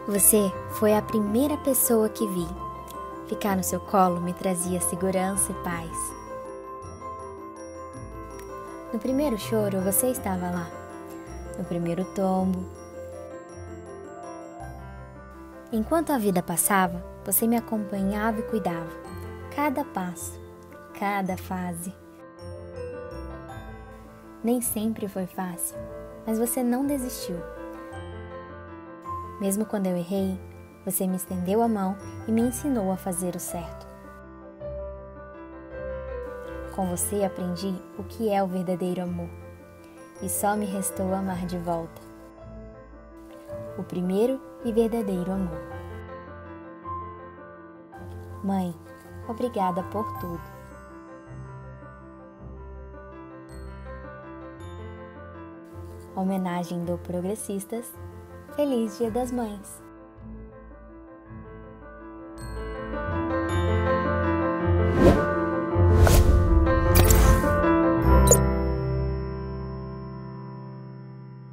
Você foi a primeira pessoa que vi. Ficar no seu colo me trazia segurança e paz. No primeiro choro, você estava lá. No primeiro tombo. Enquanto a vida passava, você me acompanhava e cuidava. Cada passo, cada fase. Nem sempre foi fácil, mas você não desistiu. Mesmo quando eu errei, você me estendeu a mão e me ensinou a fazer o certo. Com você aprendi o que é o verdadeiro amor, e só me restou amar de volta. O primeiro e verdadeiro amor. Mãe, obrigada por tudo. Homenagem do Progressistas. Feliz Dia das Mães!